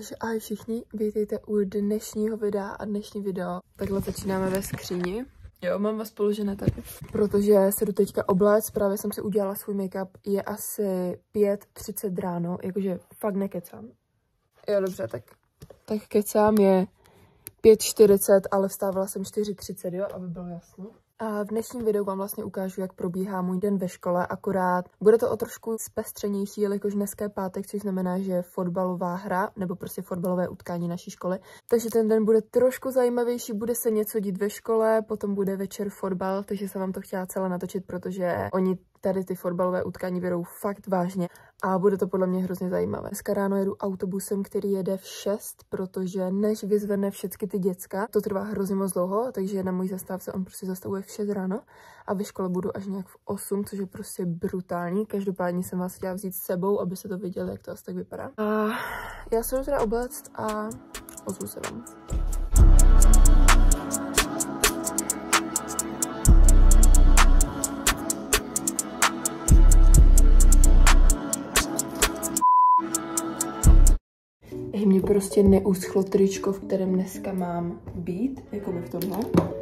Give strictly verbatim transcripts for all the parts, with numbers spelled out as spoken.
Takže ahoj všichni, vítejte u dnešního videa a dnešní video. Takhle začínáme ve skříni. Jo, mám vás položené tady. Protože se jdu teďka obléct, právě jsem si udělala svůj make-up. Je asi pět třicet ráno, jakože fakt nekecám. Jo, dobře, tak, tak kecám, je pět čtyřicet, ale vstávala jsem čtyři třicet, jo, aby bylo jasno. A v dnešním videu vám vlastně ukážu, jak probíhá můj den ve škole, akorát bude to o trošku zpestřenější, jelikož dneska je pátek, což znamená, že je fotbalová hra, nebo prostě fotbalové utkání naší školy. Takže ten den bude trošku zajímavější, bude se něco dít ve škole, potom bude večer fotbal, takže jsem vám to chtěla celé natočit, protože oni tady ty fotbalové utkání berou fakt vážně a bude to podle mě hrozně zajímavé. Dneska ráno jedu autobusem, který jede v šest, protože než vyzvedne všechny ty děcka, to trvá hrozně moc dlouho, takže na můj zastávce on prostě zastavuje v šest ráno a ve škole budu až nějak v osm, což je prostě brutální. Každopádně jsem vás chtěla vzít s sebou, aby se to viděli, jak to asi tak vypadá. A já se jdu teda obléct a ozvu se vám. Mně prostě neuschlo tričko, v kterém dneska mám být, jako by v tomhle.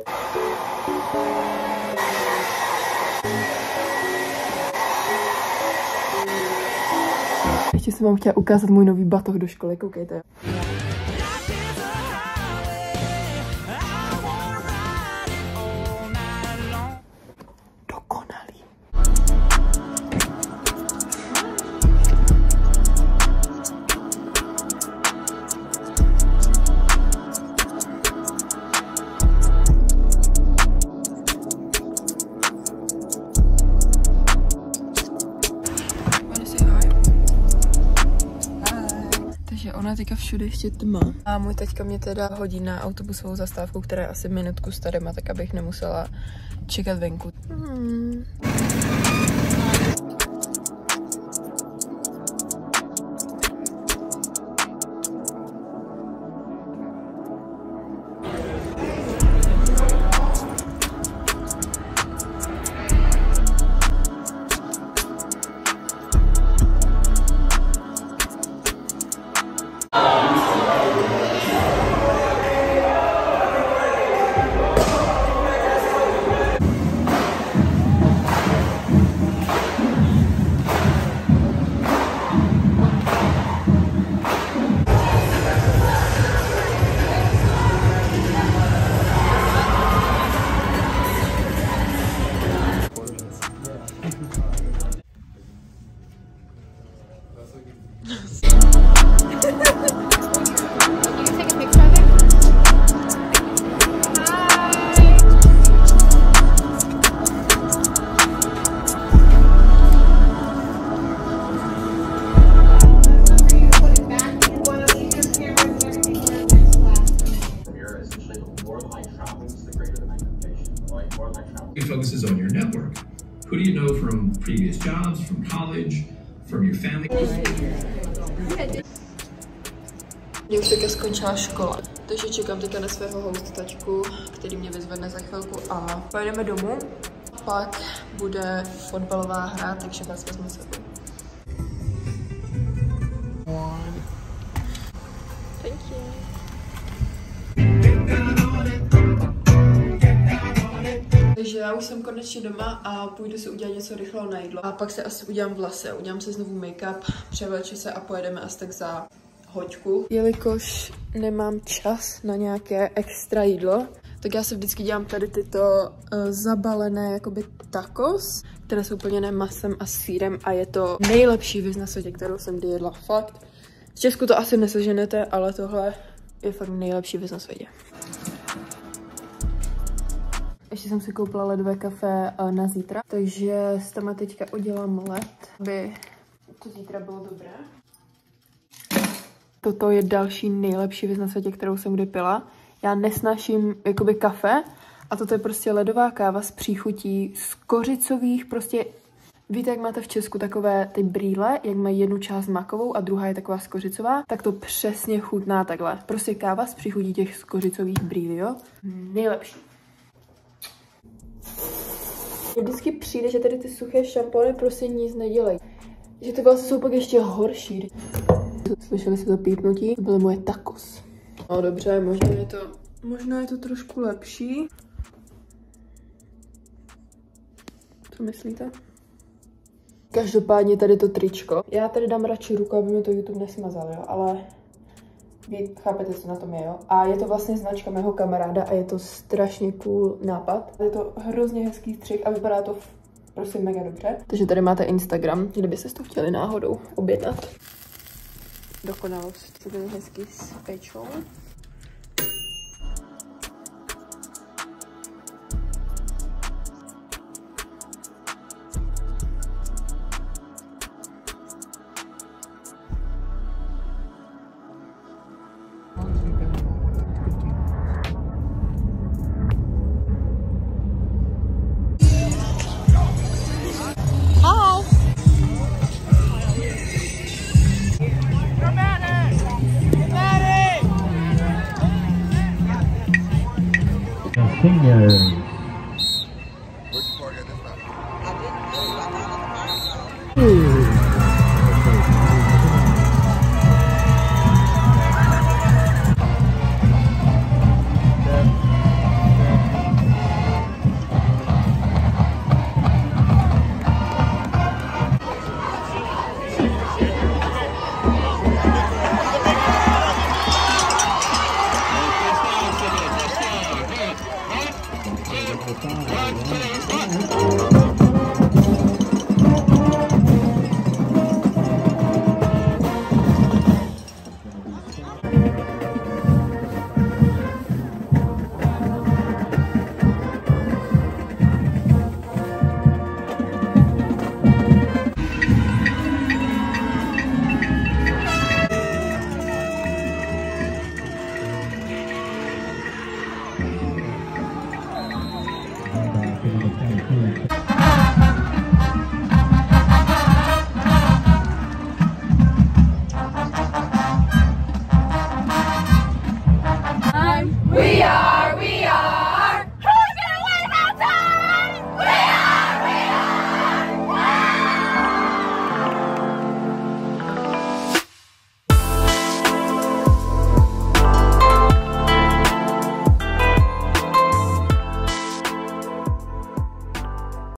Ještě jsem vám chtěla ukázat můj nový batoh do školy, koukejte. Ona teďka všude ještě tma. A můj teďka mě teda hodí na autobusovou zastávku, která je asi minutku starýma, tak abych nemusela čekat venku. Hmm. It focuses on your network. Who do you know from previous jobs, from college, from your family? Mě už teďka skončila škola, takže čekám teďka na svého host tačku, který mě vyzvedne za chvilku a pojedeme domů. Pak bude fotbalová hra, takže vás vezmu s sebou. Thank you. Takže já už jsem konečně doma a půjdu si udělat něco rychlého na jídlo. A pak se asi udělám vlasy, udělám si znovu make-up, převleči se a pojedeme asi tak za hoďku. Jelikož nemám čas na nějaké extra jídlo, tak já se vždycky dělám tady tyto uh, zabalené jakoby tacos, které jsou plněné masem a sýrem a je to nejlepší věc na světě, kterou jsem kdy jedla. Fakt. V Česku to asi neseženete, ale tohle je fakt nejlepší věc na světě. Ještě jsem si koupila ledové kafe na zítra, takže s tam teďka udělám led, aby to zítra bylo dobré. Toto je další nejlepší věc na světě, kterou jsem kdy pila. Já nesnáším jakoby kafe a toto je prostě ledová káva s příchutí z kořicových, prostě víte, jak máte v Česku takové ty brýle, jak mají jednu část makovou a druhá je taková skořicová, tak to přesně chutná takhle. Prostě káva s příchutí těch skořicových brýlí, jo? Nejlepší. Mně vždycky přijde, že tady ty suché šampony prostě nic nedělají. Že ty vlastně jsou pak ještě horší. Slyšeli jste to pípnutí? To byly moje tacos. No dobře, možná je to, možná je to trošku lepší. Co myslíte? Každopádně tady to tričko. Já tady dám radši ruku, aby mi to YouTube nesmazal, jo, ale vy chápete, co na tom je, jo. A je to vlastně značka mého kamaráda a je to strašně cool nápad. Je to hrozně hezký střih a vypadá to prostě mega dobře. Takže tady máte Instagram, kdybyste to chtěli náhodou objednat. Dokonalost. To je hezký s péčou. Senior. Thank you.